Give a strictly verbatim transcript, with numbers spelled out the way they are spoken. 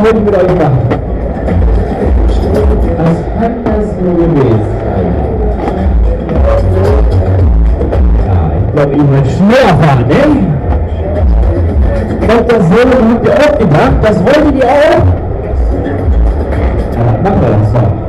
wollte ich mit euch machen. Was kann das nur gewesen sein? Ja, ich glaube, ich wollte schneller fahren, ne? Doktor Sohn habt ihr auch gemacht, das wolltet ihr auch? Ja, dann machen wir das so.